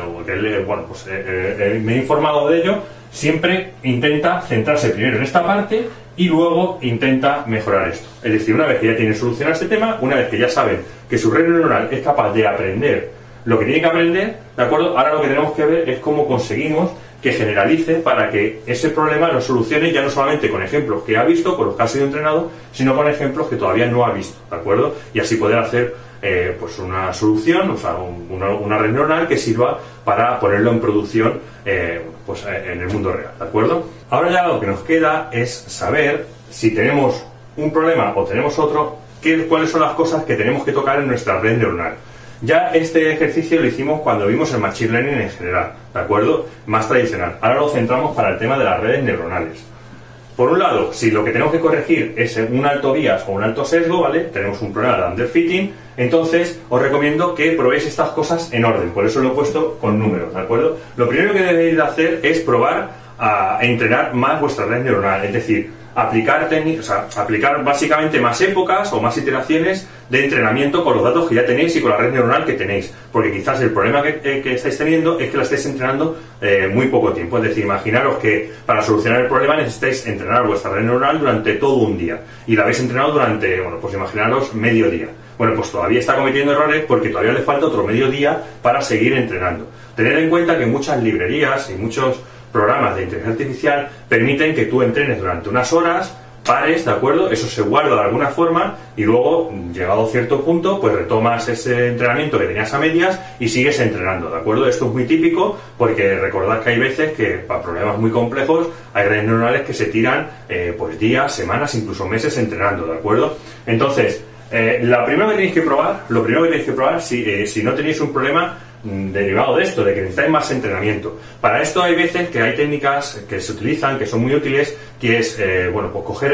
me he informado de ello, siempre intenta centrarse primero en esta parte y luego intenta mejorar esto. Es decir, una vez que ya tienen solucionado este tema, una vez que ya saben que su red neuronal es capaz de aprender lo que tiene que aprender, ¿de acuerdo? Ahora lo que tenemos que ver es cómo conseguimos que generalice para que ese problema lo solucione ya no solamente con ejemplos que ha visto, con los que ha sido entrenado, sino con ejemplos que todavía no ha visto, ¿de acuerdo? Y así poder hacer pues una solución, o sea, una red neuronal que sirva para ponerlo en producción pues en el mundo real, ¿de acuerdo? Ahora ya lo que nos queda es saber si tenemos un problema o tenemos otro, cuáles son las cosas que tenemos que tocar en nuestra red neuronal. Ya este ejercicio lo hicimos cuando vimos el Machine Learning en general, ¿de acuerdo? Más tradicional. Ahora lo centramos para el tema de las redes neuronales. Por un lado, si lo que tenemos que corregir es un alto bias o un alto sesgo, ¿vale? Tenemos un problema de underfitting, entonces os recomiendo que probéis estas cosas en orden, por eso lo he puesto con números, ¿de acuerdo? Lo primero que debéis de hacer es probar a entrenar más vuestra red neuronal, es decir, aplicar básicamente más épocas o más iteraciones de entrenamiento con los datos que ya tenéis y con la red neuronal que tenéis, porque quizás el problema que estáis teniendo es que la estáis entrenando muy poco tiempo. Es decir, imaginaros que para solucionar el problema necesitáis entrenar vuestra red neuronal durante todo un día y la habéis entrenado durante, bueno, pues imaginaros medio día. Bueno, pues todavía está cometiendo errores porque todavía le falta otro medio día para seguir entrenando. Tened en cuenta que muchas librerías y muchos programas de inteligencia artificial permiten que tú entrenes durante unas horas, pares, ¿de acuerdo? Eso se guarda de alguna forma y luego, llegado a cierto punto, pues retomas ese entrenamiento que tenías a medias y sigues entrenando, ¿de acuerdo? Esto es muy típico porque recordad que hay veces que para problemas muy complejos hay redes neuronales que se tiran pues días, semanas, incluso meses entrenando, ¿de acuerdo? Entonces, lo primero que tenéis que probar, si no tenéis un problema, derivado de esto, de que necesitáis más entrenamiento. Para esto hay veces que hay técnicas que se utilizan, que son muy útiles, que es, bueno, pues coger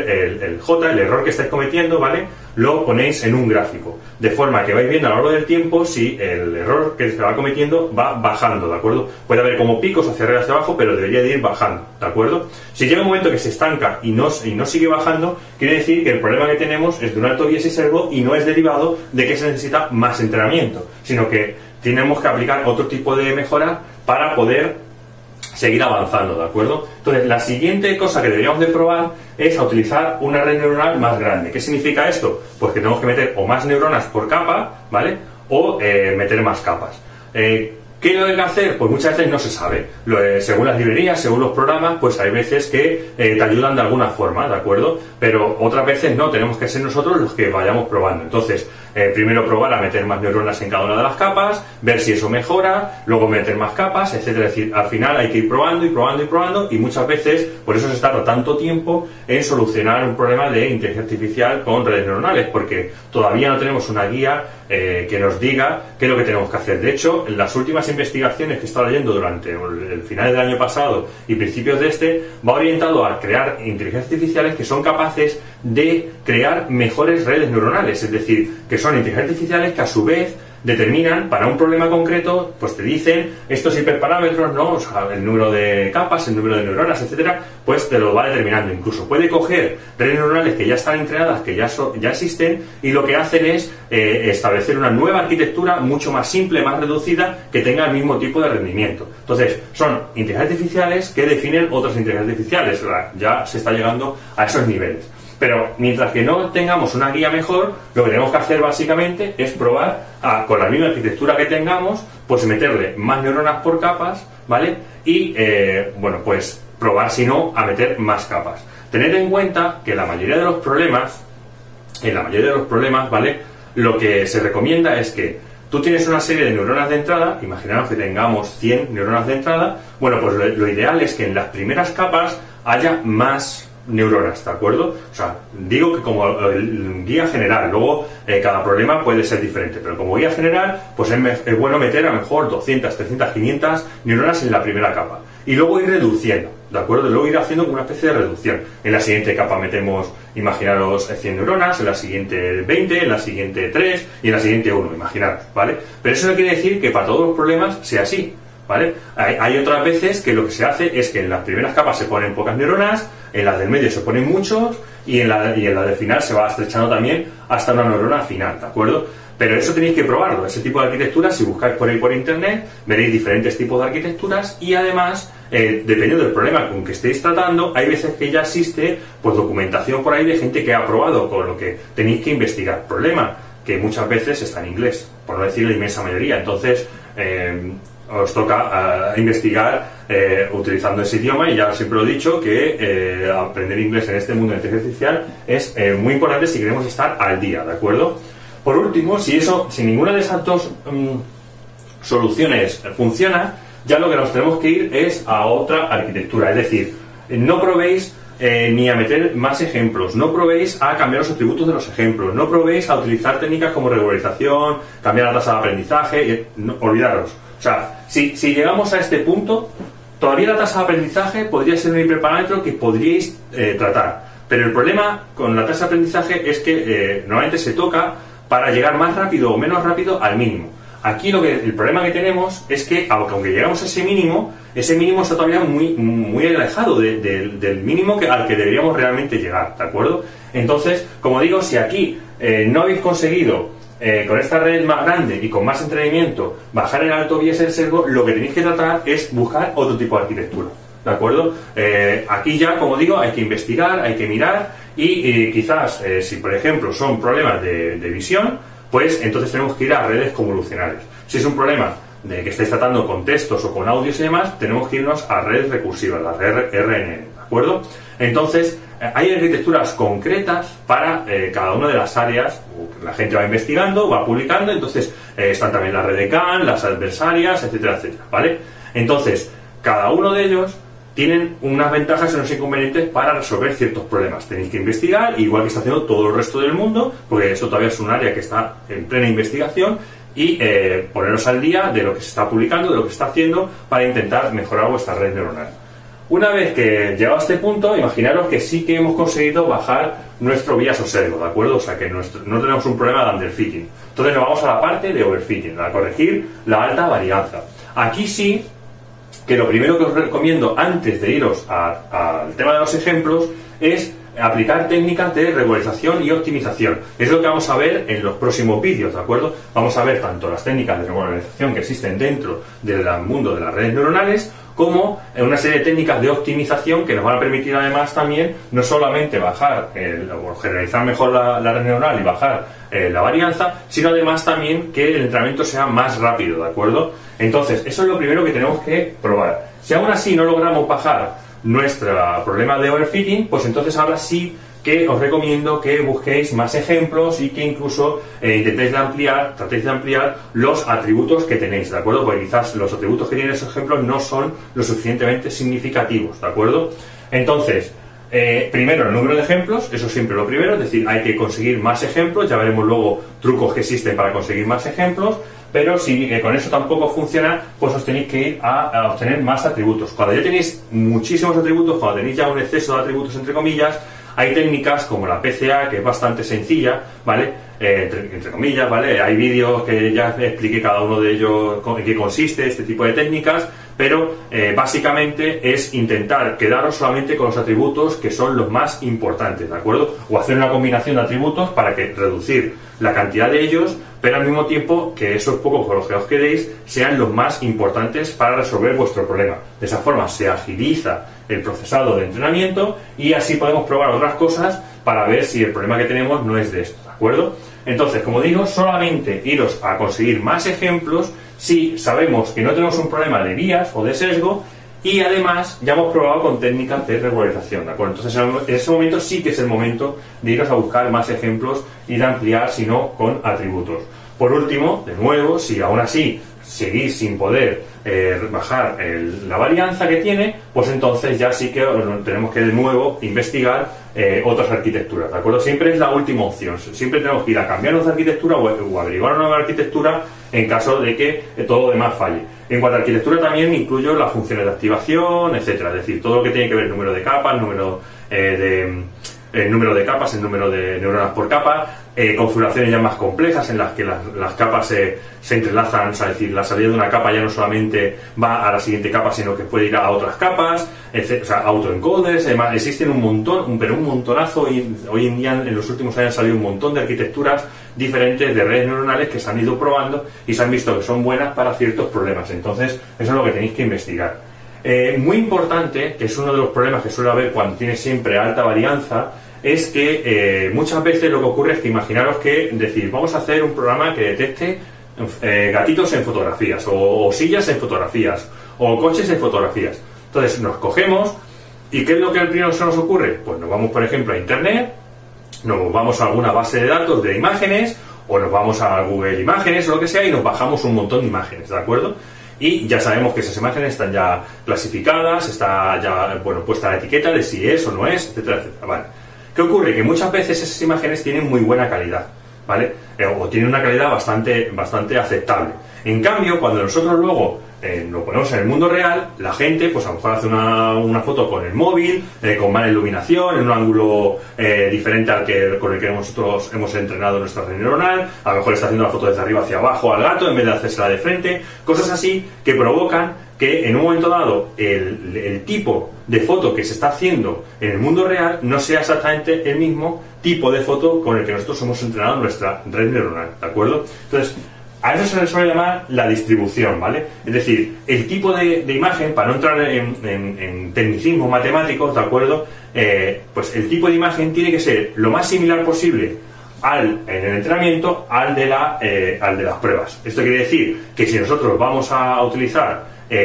el error que estáis cometiendo, ¿vale? Lo ponéis en un gráfico, de forma que vais viendo a lo largo del tiempo si el error que se va cometiendo va bajando, ¿de acuerdo? Puede haber como picos hacia arriba, hacia abajo, pero debería de ir bajando, ¿de acuerdo? Si llega un momento que se estanca y no sigue bajando, quiere decir que el problema que tenemos es de un alto bias y sesgo y no es derivado de que se necesita más entrenamiento, sino que tenemos que aplicar otro tipo de mejora para poder seguir avanzando, ¿de acuerdo? Entonces, la siguiente cosa que deberíamos de probar es a utilizar una red neuronal más grande. ¿Qué significa esto? Pues que tenemos que meter o más neuronas por capa, ¿vale? O meter más capas. ¿Qué lo hay que hacer? Pues muchas veces no se sabe. Según las librerías, según los programas, pues hay veces que te ayudan de alguna forma, ¿de acuerdo? Pero otras veces no, tenemos que ser nosotros los que vayamos probando. Entonces, primero probar a meter más neuronas en cada una de las capas, ver si eso mejora, luego meter más capas, etcétera. Es decir, al final hay que ir probando y probando y probando, y muchas veces, por eso se tarda tanto tiempo en solucionar un problema de inteligencia artificial con redes neuronales, porque todavía no tenemos una guía que nos diga qué es lo que tenemos que hacer. De hecho, en las últimas investigaciones que he estado leyendo durante el final del año pasado y principios de este, va orientado a crear inteligencias artificiales que son capaces de crear mejores redes neuronales, es decir, que son inteligencias artificiales que a su vez determinan para un problema concreto, pues te dicen estos hiperparámetros, ¿no? O sea, el número de capas, el número de neuronas, etcétera, pues te lo va determinando. Incluso puede coger redes neuronales que ya están entrenadas, que ya existen, y lo que hacen es establecer una nueva arquitectura mucho más simple, más reducida, que tenga el mismo tipo de rendimiento. Entonces, son inteligencias artificiales que definen otras inteligencias artificiales. Ya se está llegando a esos niveles. Pero mientras que no tengamos una guía mejor, lo que tenemos que hacer básicamente es probar con la misma arquitectura que tengamos, pues meterle más neuronas por capas, ¿vale? Y, bueno, pues probar, si no, a meter más capas. Tened en cuenta que la mayoría de los problemas, ¿vale? Lo que se recomienda es que tú tienes una serie de neuronas de entrada, imaginaos que tengamos 100 neuronas de entrada, bueno, pues lo ideal es que en las primeras capas haya más neuronas, ¿de acuerdo? O sea, digo que como guía general, luego cada problema puede ser diferente, pero como guía general, pues es bueno meter a lo mejor 200, 300, 500 neuronas en la primera capa y luego ir reduciendo, ¿de acuerdo? Luego ir haciendo una especie de reducción. En la siguiente capa metemos, imaginaros, 100 neuronas, en la siguiente 20, en la siguiente 3 y en la siguiente 1, imaginaros, ¿vale? Pero eso no quiere decir que para todos los problemas sea así, ¿vale? Hay otras veces que lo que se hace es que en las primeras capas se ponen pocas neuronas, en las del medio se ponen muchos y en la del final se va estrechando también hasta una neurona final, ¿de acuerdo? Pero eso tenéis que probarlo, ese tipo de arquitecturas, si buscáis por ahí por internet, veréis diferentes tipos de arquitecturas y además, dependiendo del problema con que estéis tratando, hay veces que ya existe pues documentación por ahí de gente que ha probado con lo que tenéis que investigar. Problema que muchas veces está en inglés, por no decir la inmensa mayoría, entonces os toca investigar utilizando ese idioma, y ya siempre lo he dicho que aprender inglés en este mundo de inteligencia artificial es muy importante si queremos estar al día, ¿de acuerdo? Por último, si ninguna de esas dos soluciones funciona, ya lo que nos tenemos que ir es a otra arquitectura, es decir, no probéis ni a meter más ejemplos, no probéis a cambiar los atributos de los ejemplos, no probéis a utilizar técnicas como regularización, cambiar la tasa de aprendizaje, olvidaros. O sea, si llegamos a este punto, todavía la tasa de aprendizaje podría ser un hiperparámetro que podríais tratar, pero el problema con la tasa de aprendizaje es que normalmente se toca para llegar más rápido o menos rápido al mínimo. Aquí el problema que tenemos es que, aunque llegamos a ese mínimo está todavía muy alejado del mínimo al que deberíamos realmente llegar, ¿de acuerdo? Entonces, como digo, si aquí no habéis conseguido con esta red más grande y con más entrenamiento bajar el alto bias del sesgo, lo que tenéis que tratar es buscar otro tipo de arquitectura, ¿de acuerdo? Aquí ya, como digo, hay que investigar, hay que mirar y quizás, si por ejemplo son problemas de visión, pues entonces tenemos que ir a redes convolucionales. Si es un problema de que estáis tratando con textos o con audios y demás, tenemos que irnos a redes recursivas, las RNN, ¿de acuerdo? Entonces, hay arquitecturas concretas para cada una de las áreas. La gente va investigando, va publicando, entonces están también las redes de Khan, las adversarias, etcétera, etcétera, ¿vale? Entonces, cada uno de ellos tienen unas ventajas y unos inconvenientes para resolver ciertos problemas. Tenéis que investigar, igual que está haciendo todo el resto del mundo, porque esto todavía es un área que está en plena investigación, y poneros al día de lo que se está publicando, de lo que se está haciendo para intentar mejorar vuestra red neuronal. Una vez que llegado a este punto, imaginaros que sí que hemos conseguido bajar nuestro bias o sesgo, ¿de acuerdo? O sea que no tenemos un problema de underfitting. Entonces nos vamos a la parte de overfitting, a corregir la alta varianza. Aquí sí que lo primero que os recomiendo antes de iros al tema de los ejemplos es aplicar técnicas de regularización y optimización. Es lo que vamos a ver en los próximos vídeos, ¿de acuerdo? Vamos a ver tanto las técnicas de regularización que existen dentro del mundo de las redes neuronales, como una serie de técnicas de optimización que nos van a permitir además también no solamente bajar o generalizar mejor la red neuronal y bajar la varianza, sino además también que el entrenamiento sea más rápido, ¿de acuerdo? Entonces, eso es lo primero que tenemos que probar. Si aún así no logramos bajar nuestro problema de overfitting, pues entonces ahora sí que os recomiendo que busquéis más ejemplos y que incluso tratéis de ampliar los atributos que tenéis, ¿de acuerdo? Porque quizás los atributos que tienen esos ejemplos no son lo suficientemente significativos, ¿de acuerdo? Entonces, primero el número de ejemplos, eso siempre lo primero, es decir, hay que conseguir más ejemplos, ya veremos luego trucos que existen para conseguir más ejemplos, pero si con eso tampoco funciona, pues os tenéis que ir a obtener más atributos. Cuando ya tenéis muchísimos atributos, cuando tenéis ya un exceso de atributos entre comillas, hay técnicas como la PCA, que es bastante sencilla, ¿vale? Entre comillas, ¿vale? Hay vídeos que ya expliqué cada uno de ellos en qué consiste este tipo de técnicas, pero básicamente es intentar quedaros solamente con los atributos que son los más importantes, ¿de acuerdo? O hacer una combinación de atributos para que reducir la cantidad de ellos, pero al mismo tiempo que esos pocos con los que os quedéis sean los más importantes para resolver vuestro problema. De esa forma se agiliza el procesado de entrenamiento y así podemos probar otras cosas para ver si el problema que tenemos no es de esto, ¿de acuerdo? Entonces, como digo, solamente iros a conseguir más ejemplos si sabemos que no tenemos un problema de bias o de sesgo y además ya hemos probado con técnicas de regularización, ¿de acuerdo? Entonces, en ese momento sí que es el momento de iros a buscar más ejemplos y de ampliar, si no, con atributos. Por último, de nuevo, si aún así seguís sin poder bajar la varianza que tiene, pues entonces ya sí que tenemos que de nuevo investigar otras arquitecturas, ¿de acuerdo? Siempre es la última opción, siempre tenemos que ir a cambiarnos de arquitectura o averiguar una nueva arquitectura en caso de que todo lo demás falle. En cuanto a arquitectura también incluyo las funciones de activación, etcétera, es decir, todo lo que tiene que ver el número de capas, el número de capas, el número de neuronas por capa, configuraciones ya más complejas en las que las capas se entrelazan, es decir, la salida de una capa ya no solamente va a la siguiente capa, sino que puede ir a otras capas, etc. O sea, autoencoders, además existen un montón, pero un montonazo, y hoy en día en los últimos años han salido un montón de arquitecturas diferentes de redes neuronales que se han ido probando y se han visto que son buenas para ciertos problemas. Entonces, eso es lo que tenéis que investigar. Muy importante, que es uno de los problemas que suele haber cuando tienes siempre alta varianza, es que muchas veces lo que ocurre es que imaginaros que decís, vamos a hacer un programa que detecte gatitos en fotografías, o sillas en fotografías, o coches en fotografías. Entonces nos cogemos, ¿y qué es lo que al primero se nos ocurre? Pues nos vamos, por ejemplo, a Internet, nos vamos a alguna base de datos de imágenes, o nos vamos a Google Imágenes o lo que sea, y nos bajamos un montón de imágenes, ¿de acuerdo? Y ya sabemos que esas imágenes están ya clasificadas, está ya puesta la etiqueta de si es o no es, etcétera, etcétera. Vale. ¿Qué ocurre? Que muchas veces esas imágenes tienen muy buena calidad, ¿vale? O tienen una calidad bastante aceptable. En cambio, cuando nosotros luego lo ponemos en el mundo real, la gente, pues a lo mejor hace una foto con el móvil, con mala iluminación, en un ángulo diferente con el que nosotros hemos entrenado nuestra red neuronal, a lo mejor está haciendo la foto desde arriba hacia abajo al gato en vez de hacérsela de frente, cosas así que provocan que en un momento dado el tipo de foto que se está haciendo en el mundo real no sea exactamente el mismo tipo de foto con el que nosotros hemos entrenado nuestra red neuronal, ¿de acuerdo? Entonces, a eso se le suele llamar la distribución, ¿vale? Es decir, el tipo de imagen, para no entrar en tecnicismos matemáticos, ¿de acuerdo? Pues el tipo de imagen tiene que ser lo más similar posible en el entrenamiento al de las pruebas. Esto quiere decir que si nosotros vamos a utilizar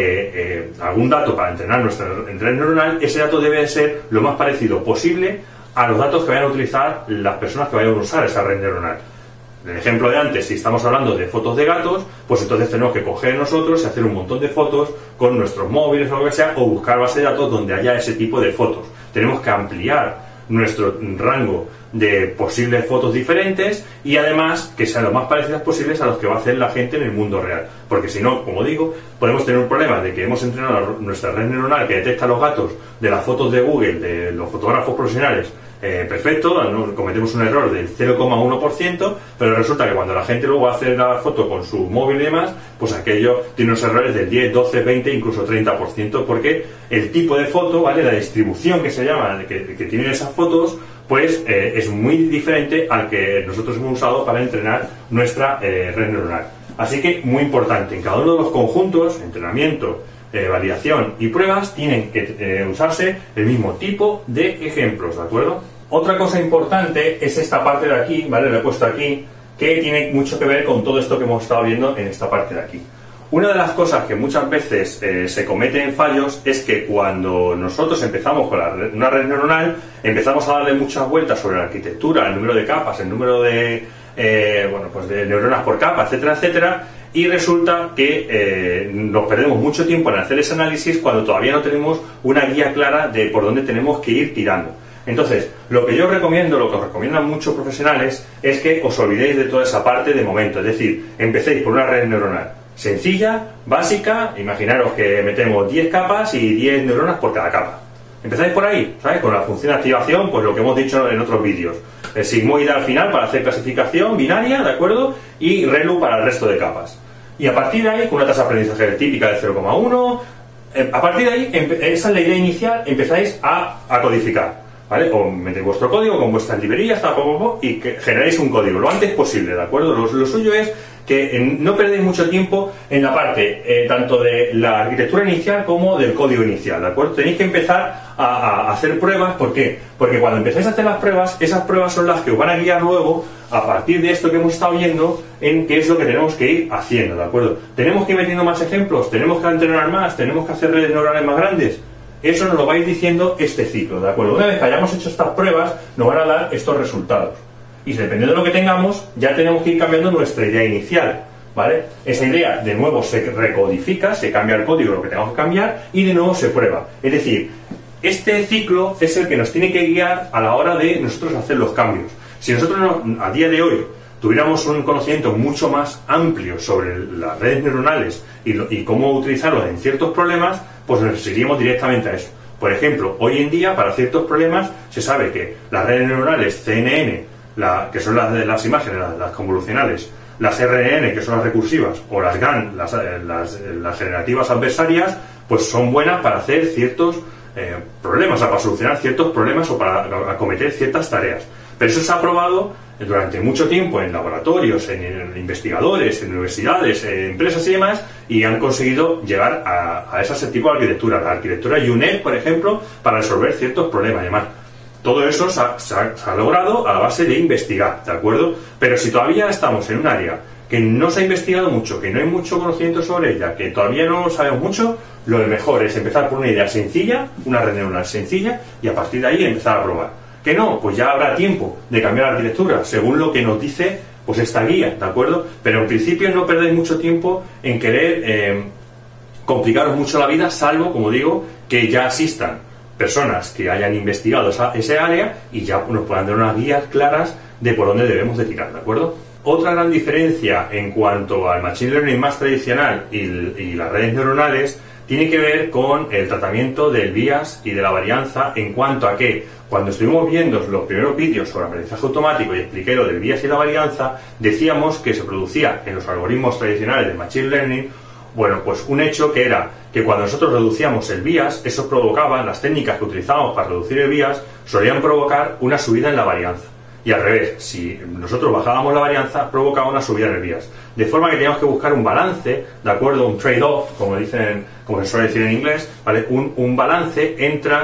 algún dato para entrenar nuestra red neuronal, ese dato debe ser lo más parecido posible a los datos que vayan a utilizar las personas que vayan a usar esa red neuronal. En el ejemplo de antes, si estamos hablando de fotos de gatos, pues entonces tenemos que coger nosotros y hacer un montón de fotos con nuestros móviles o lo que sea, o buscar base de datos donde haya ese tipo de fotos. Tenemos que ampliar nuestro rango de posibles fotos diferentes y además que sean lo más parecidas posibles a los que va a hacer la gente en el mundo real. Porque si no, como digo, podemos tener un problema de que hemos entrenado nuestra red neuronal que detecta los gatos de las fotos de Google, de los fotógrafos profesionales, perfecto, cometemos un error del 0,1%, pero resulta que cuando la gente luego hace la foto con su móvil y demás, pues aquello tiene unos errores del 10, 12, 20, incluso 30%, porque el tipo de foto, ¿vale?, la distribución que se llama, que tienen esas fotos, pues es muy diferente al que nosotros hemos usado para entrenar nuestra red neuronal. Así que, muy importante, en cada uno de los conjuntos, entrenamiento, validación y pruebas, tienen que usarse el mismo tipo de ejemplos, ¿de acuerdo? Otra cosa importante es esta parte de aquí, ¿vale? Lo he puesto aquí, que tiene mucho que ver con todo esto que hemos estado viendo en esta parte de aquí. Una de las cosas que muchas veces se cometen fallos es que cuando nosotros empezamos con una red neuronal, empezamos a darle muchas vueltas sobre la arquitectura, el número de capas, el número de, de neuronas por capa, etcétera, etcétera, y resulta que nos perdemos mucho tiempo en hacer ese análisis cuando todavía no tenemos una guía clara de por dónde tenemos que ir tirando. Entonces, lo que yo recomiendo, lo que os recomiendan muchos profesionales, es que os olvidéis de toda esa parte de momento. Es decir, empecéis por una red neuronal sencilla, básica. Imaginaros que metemos 10 capas y 10 neuronas por cada capa. Empezáis por ahí, ¿sabes? Con la función de activación, pues lo que hemos dicho en otros vídeos. El sigmoide al final para hacer clasificación binaria, ¿de acuerdo? Y ReLU para el resto de capas. Y a partir de ahí, con una tasa de aprendizaje típica de 0,1, a partir de ahí, esa es la idea inicial, empezáis a codificar. ¿Vale? O metéis vuestro código con vuestras librerías y que generéis un código lo antes posible, ¿de acuerdo? Lo suyo es que no perdéis mucho tiempo en la parte tanto de la arquitectura inicial como del código inicial, ¿de acuerdo? Tenéis que empezar a hacer pruebas. ¿Por qué? Porque cuando empezáis a hacer las pruebas, esas pruebas son las que os van a guiar luego, a partir de esto que hemos estado viendo, en qué es lo que tenemos que ir haciendo, ¿de acuerdo? Tenemos que ir metiendo más ejemplos, tenemos que entrenar más, tenemos que hacer redes neurales más grandes. Eso nos lo vais diciendo este ciclo, ¿de acuerdo? Una vez que hayamos hecho estas pruebas, nos van a dar estos resultados. Y dependiendo de lo que tengamos, ya tenemos que ir cambiando nuestra idea inicial, ¿vale? Esa idea, de nuevo, se recodifica, se cambia el código, lo que tengamos que cambiar, y de nuevo se prueba. Es decir, este ciclo es el que nos tiene que guiar a la hora de nosotros hacer los cambios. Si nosotros a día de hoy tuviéramos un conocimiento mucho más amplio sobre las redes neuronales y cómo utilizarlos en ciertos problemas, pues nos iríamos directamente a eso. Por ejemplo, hoy en día, para ciertos problemas, se sabe que las redes neuronales CNN, que son las imágenes, las convolucionales, las RNN, que son las recursivas, o las GAN, las generativas adversarias, pues son buenas para hacer ciertos problemas, o sea, para solucionar ciertos problemas o para acometer ciertas tareas. Pero eso se ha probado durante mucho tiempo en laboratorios, en investigadores, en universidades, en empresas y demás, y han conseguido llegar a ese tipo de arquitectura. La arquitectura UNet, por ejemplo, para resolver ciertos problemas y demás. Todo eso se ha logrado a la base de investigar, ¿de acuerdo? Pero si todavía estamos en un área que no se ha investigado mucho, que no hay mucho conocimiento sobre ella, que todavía no sabemos mucho, lo mejor es empezar por una idea sencilla, una red neuronal sencilla, y a partir de ahí empezar a probar. ¿Que no? Pues ya habrá tiempo de cambiar la arquitectura, según lo que nos dice pues esta guía, ¿de acuerdo? Pero en principio no perdéis mucho tiempo en querer complicaros mucho la vida, salvo, como digo, que ya existan personas que hayan investigado ese área y ya nos puedan dar unas guías claras de por dónde debemos de tirar, ¿de acuerdo? Otra gran diferencia en cuanto al Machine Learning más tradicional y las redes neuronales tiene que ver con el tratamiento del bias y de la varianza, en cuanto a que cuando estuvimos viendo los primeros vídeos sobre aprendizaje automático y expliqué lo del bias y la varianza, decíamos que se producía en los algoritmos tradicionales de Machine Learning, bueno, pues un hecho que era que cuando nosotros reducíamos el bias, eso provocaba, las técnicas que utilizábamos para reducir el bias, solían provocar una subida en la varianza. Y al revés, si nosotros bajábamos la varianza, provocaba una subida en el bias. De forma que teníamos que buscar un balance, ¿de acuerdo? Un trade-off, como se suele decir en inglés, ¿vale? Un balance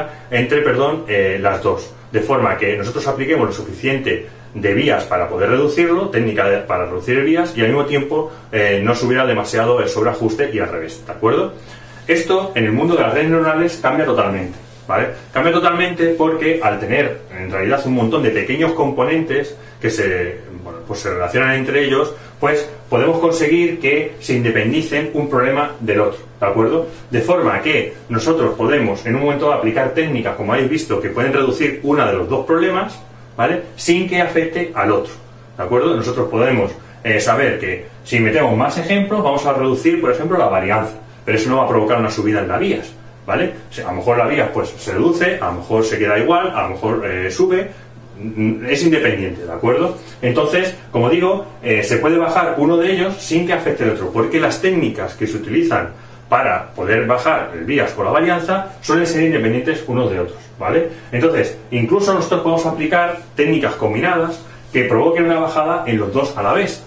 entre las dos. De forma que nosotros apliquemos lo suficiente de bias para poder reducirlo, técnica para reducir el bias, y al mismo tiempo no subiera demasiado el sobreajuste y al revés, ¿de acuerdo? Esto en el mundo de las redes neuronales cambia totalmente, ¿vale? Cambia totalmente porque al tener en realidad un montón de pequeños componentes que se relacionan entre ellos, pues podemos conseguir que se independicen un problema del otro, ¿de acuerdo? De forma que nosotros podemos en un momento aplicar técnicas, como habéis visto, que pueden reducir uno de los dos problemas, ¿vale? Sin que afecte al otro, ¿de acuerdo? Nosotros podemos saber que si metemos más ejemplos vamos a reducir, por ejemplo, la varianza, pero eso no va a provocar una subida en la vías, ¿vale? A lo mejor la vías pues se reduce, a lo mejor se queda igual, a lo mejor sube, es independiente, ¿de acuerdo? Entonces, como digo, se puede bajar uno de ellos sin que afecte al otro, porque las técnicas que se utilizan para poder bajar el vías o la varianza suelen ser independientes unos de otros, ¿vale? Entonces, incluso nosotros podemos aplicar técnicas combinadas que provoquen una bajada en los dos a la vez,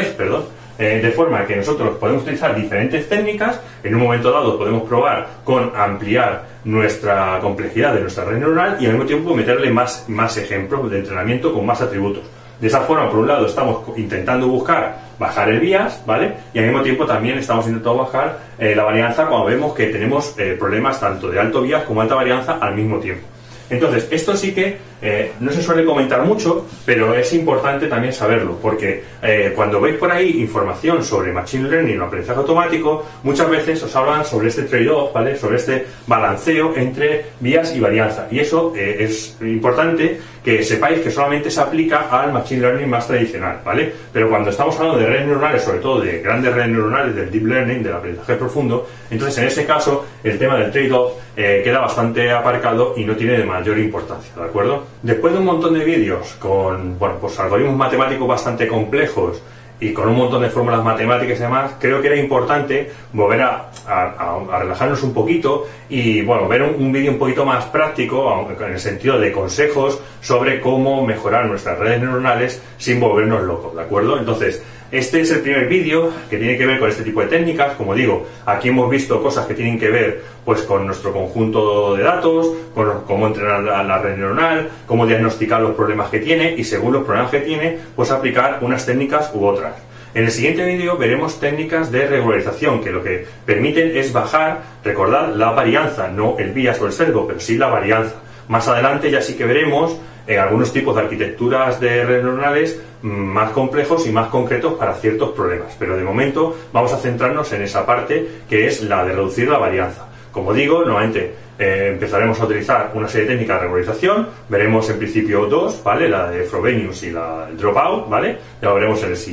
de forma que nosotros podemos utilizar diferentes técnicas. En un momento dado podemos probar con ampliar nuestra complejidad de nuestra red neuronal y al mismo tiempo meterle más ejemplos de entrenamiento con más atributos. De esa forma, por un lado, estamos intentando buscar bajar el vías, ¿vale? Y al mismo tiempo también estamos intentando bajar la varianza cuando vemos que tenemos problemas tanto de alto vías como alta varianza al mismo tiempo. Entonces, esto sí que no se suele comentar mucho, pero es importante también saberlo, porque cuando veis por ahí información sobre Machine Learning o aprendizaje automático, muchas veces os hablan sobre este trade-off, ¿vale? Sobre este balanceo entre vías y varianza. Y eso es importante que sepáis que solamente se aplica al Machine Learning más tradicional, ¿vale? Pero cuando estamos hablando de redes neuronales, sobre todo de grandes redes neuronales, del Deep Learning, del aprendizaje profundo, entonces en ese caso el tema del trade-off queda bastante aparcado y no tiene de mayor importancia, ¿de acuerdo? Después de un montón de vídeos con, bueno, pues algoritmos matemáticos bastante complejos y con un montón de fórmulas matemáticas y demás, creo que era importante volver a relajarnos un poquito y, bueno, ver un vídeo un poquito más práctico, en el sentido de consejos sobre cómo mejorar nuestras redes neuronales sin volvernos locos, ¿de acuerdo? Entonces, este es el primer vídeo que tiene que ver con este tipo de técnicas. Como digo, aquí hemos visto cosas que tienen que ver pues con nuestro conjunto de datos, con cómo entrenar la red neuronal, cómo diagnosticar los problemas que tiene y según los problemas que tiene, pues aplicar unas técnicas u otras. En el siguiente vídeo veremos técnicas de regularización que lo que permiten es bajar, recordad, la varianza, no el bias o el sesgo, pero sí la varianza. Más adelante ya sí que veremos algunos tipos de arquitecturas de redes neuronales más complejos y más concretos para ciertos problemas, pero de momento vamos a centrarnos en esa parte que es la de reducir la varianza. Como digo, nuevamente empezaremos a utilizar una serie de técnicas de regularización, veremos en principio dos, ¿vale? La de Frobenius y la del Dropout, ¿vale? Ya lo veremos en el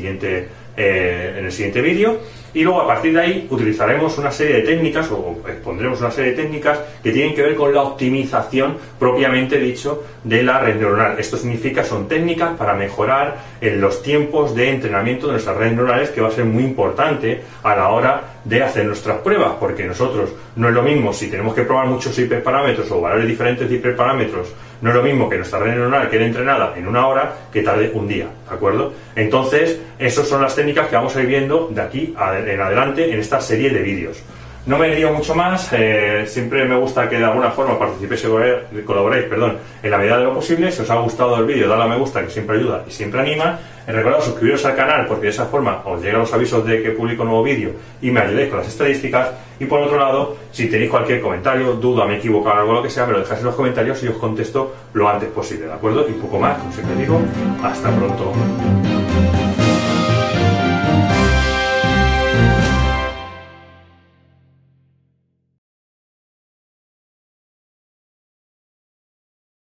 siguiente vídeo. Y luego a partir de ahí utilizaremos una serie de técnicas o expondremos una serie de técnicas que tienen que ver con la optimización propiamente dicho de la red neuronal. Esto significa, son técnicas para mejorar los tiempos de entrenamiento de nuestras redes neuronales, que va a ser muy importante a la hora de hacer nuestras pruebas, porque nosotros no es lo mismo si tenemos que probar muchos hiperparámetros o valores diferentes de hiperparámetros, no es lo mismo que nuestra red neuronal quede entrenada en una hora que tarde un día, ¿de acuerdo? Entonces, esas son las técnicas que vamos a ir viendo de aquí en adelante en esta serie de vídeos. No me lío mucho más, siempre me gusta que de alguna forma participéis y colaboréis, en la medida de lo posible. Si os ha gustado el vídeo, dale a me gusta, que siempre ayuda y siempre anima. Recordad suscribiros al canal, porque de esa forma os llegan los avisos de que publico un nuevo vídeo y me ayudéis con las estadísticas. Y por otro lado, si tenéis cualquier comentario, duda, me he equivocado en algo, lo que sea, me lo dejáis en los comentarios y os contesto lo antes posible, ¿de acuerdo? Y un poco más, como siempre digo, hasta pronto.